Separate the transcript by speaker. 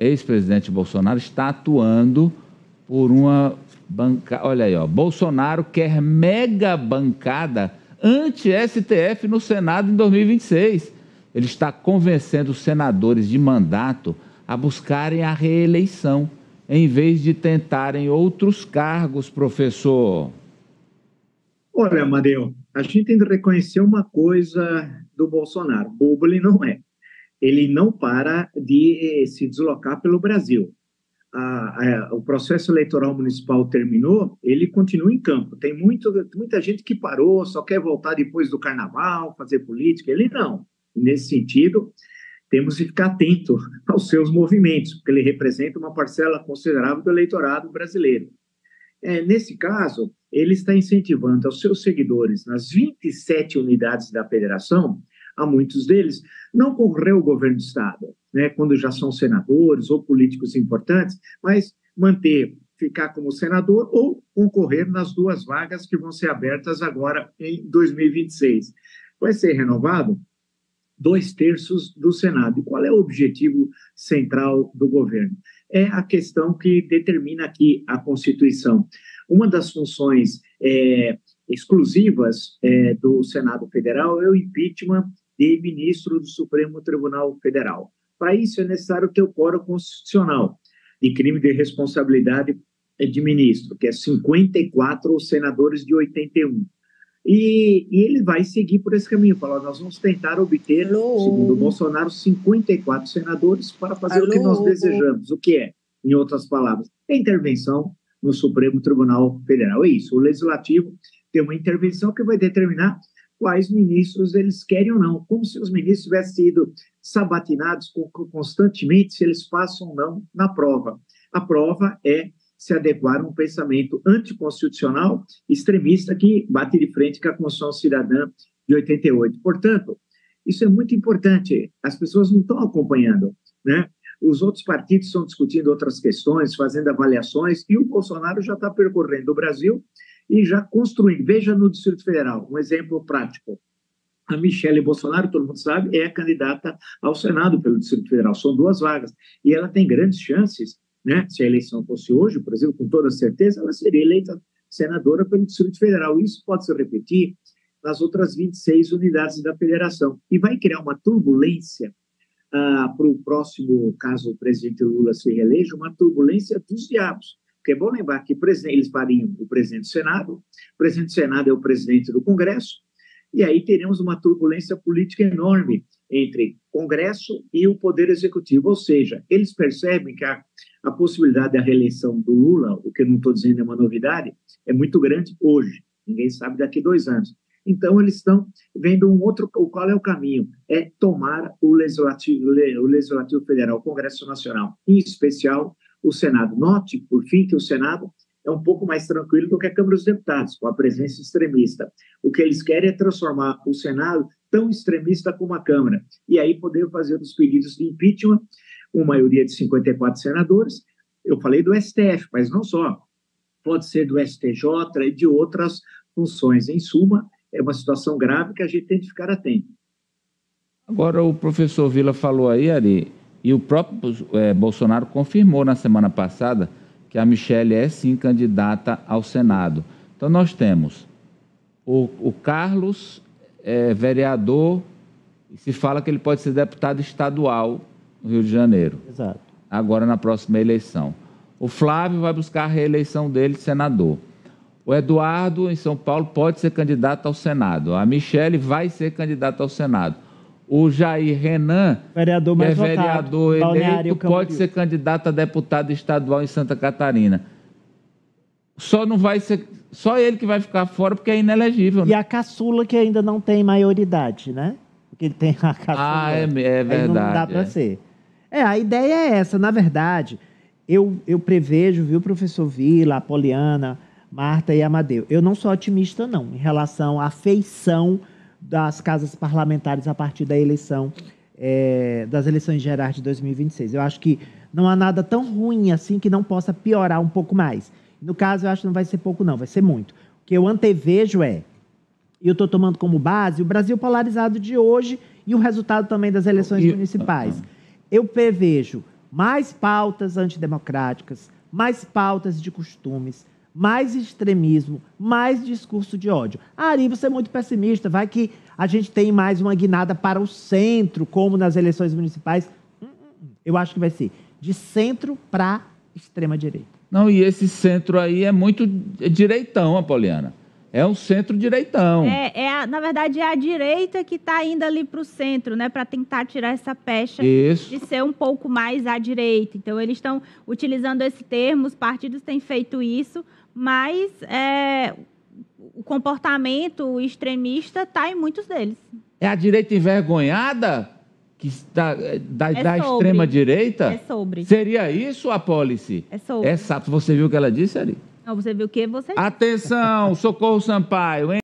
Speaker 1: ex-presidente Bolsonaro está atuando por uma bancada. Olha aí, ó, Bolsonaro quer mega bancada anti-STF no Senado em 2026. Ele está convencendo os senadores de mandato a buscarem a reeleição, em vez de tentarem outros cargos, professor.
Speaker 2: Olha, Amadeu, a gente tem que reconhecer uma coisa do Bolsonaro. Bobo ele não é. Ele não para de se deslocar pelo Brasil. O processo eleitoral municipal terminou, ele continua em campo. Tem muita gente que parou, só quer voltar depois do carnaval, fazer política. Ele não. Nesse sentido, temos que ficar atento aos seus movimentos, porque ele representa uma parcela considerável do eleitorado brasileiro. Nesse caso, ele está incentivando aos seus seguidores, nas 27 unidades da federação, a muitos deles, não concorrer ao governo do Estado, né, quando já são senadores ou políticos importantes, mas ficar como senador ou concorrer nas 2 vagas que vão ser abertas agora em 2026. Vai ser renovado 2/3 do Senado. E qual é o objetivo central do governo? É a questão que determina aqui a Constituição. Uma das funções exclusivas do Senado Federal é o impeachment de ministro do Supremo Tribunal Federal. Para isso é necessário ter o quórum constitucional de crime de responsabilidade de ministro, que é 54 senadores de 81. E ele vai seguir por esse caminho, falar, nós vamos tentar obter, segundo o Bolsonaro, 54 senadores para fazer o que nós desejamos. O que é, em outras palavras, a intervenção no Supremo Tribunal Federal. É isso, o Legislativo tem uma intervenção que vai determinar quais ministros eles querem ou não, como se os ministros tivessem sido sabatinados constantemente se eles passam ou não na prova. A prova é se adequar a um pensamento anticonstitucional extremista que bate de frente com a Constituição Cidadã de 88. Portanto, isso é muito importante, as pessoas não estão acompanhando, né? Os outros partidos estão discutindo outras questões, fazendo avaliações, e o Bolsonaro já está percorrendo o Brasil e já construindo. Veja no Distrito Federal, um exemplo prático. A Michelle Bolsonaro, todo mundo sabe, é candidata ao Senado pelo Distrito Federal. São 2 vagas. E ela tem grandes chances, né? Se a eleição fosse hoje, por exemplo, com toda certeza, ela seria eleita senadora pelo Distrito Federal. Isso pode se repetir nas outras 26 unidades da federação. E vai criar uma turbulência para o próximo, caso o presidente Lula se reeleja, uma turbulência dos diabos. Porque é bom lembrar que eles variam o presidente do Senado, o presidente do Senado é o presidente do Congresso, e aí teremos uma turbulência política enorme entre Congresso e o Poder Executivo, ou seja, eles percebem que a possibilidade da reeleição do Lula, o que eu não estou dizendo é uma novidade, é muito grande hoje, ninguém sabe daqui a 2 anos. Então, eles estão vendo qual é o caminho, é tomar o Legislativo Federal, o Congresso Nacional, em especial o Senado. Note, por fim, que o Senado é um pouco mais tranquilo do que a Câmara dos Deputados, com a presença extremista. O que eles querem é transformar o Senado tão extremista como a Câmara, e aí poder fazer os pedidos de impeachment, com maioria de 54 senadores. Eu falei do STF, mas não só. Pode ser do STJ e de outras funções. Em suma, é uma situação grave que a gente tem que ficar atento.
Speaker 1: Agora, o professor Vila falou aí, Ari, e o próprio Bolsonaro confirmou na semana passada que a Michelle é, sim, candidata ao Senado. Então, nós temos o Carlos, vereador, e se fala que ele pode ser deputado estadual no Rio de Janeiro.
Speaker 3: Exato.
Speaker 1: Agora, na próxima eleição. O Flávio vai buscar a reeleição dele de senador. O Eduardo, em São Paulo, pode ser candidato ao Senado. A Michelle vai ser candidata ao Senado. O Jair Renan,
Speaker 3: vereador mais
Speaker 1: que é vereador eleito, pode ser candidato a deputado estadual em Santa Catarina. Só ele que vai ficar fora porque é inelegível.
Speaker 3: E a caçula que ainda não tem maioridade, né? Porque ele tem a caçula.
Speaker 1: É verdade.
Speaker 3: Não dá para ser. A ideia é essa. Na verdade, eu prevejo, viu, professor Vila, Apoliana, Marta e Amadeu, eu não sou otimista, não, em relação à feição das casas parlamentares a partir da eleição, das eleições gerais de 2026. Eu acho que não há nada tão ruim assim que não possa piorar um pouco mais. No caso, eu acho que não vai ser pouco, não, vai ser muito. O que eu antevejo e eu estou tomando como base, o Brasil polarizado de hoje e o resultado também das eleições municipais. Eu prevejo mais pautas antidemocráticas, mais pautas de costumes, mais extremismo, mais discurso de ódio. Ari, você é muito pessimista, vai que a gente tem mais uma guinada para o centro, como nas eleições municipais. Eu acho que vai ser de centro para extrema-direita.
Speaker 1: Não, e esse centro aí é muito direitão, Apoliana. É um centro-direitão.
Speaker 4: Na verdade, é a direita que está indo ali para o centro, né, para tentar tirar essa pecha de ser um pouco mais à direita. Então, eles estão utilizando esse termo, os partidos têm feito isso, mas o comportamento extremista está em muitos deles.
Speaker 1: É a direita envergonhada que está da extrema-direita?
Speaker 4: É sobre.
Speaker 1: Seria isso a policy?
Speaker 4: É sobre.
Speaker 1: Você viu o que ela disse, Ari?
Speaker 4: Não, você viu o que você disse.
Speaker 1: Atenção, Socorro Sampaio, hein?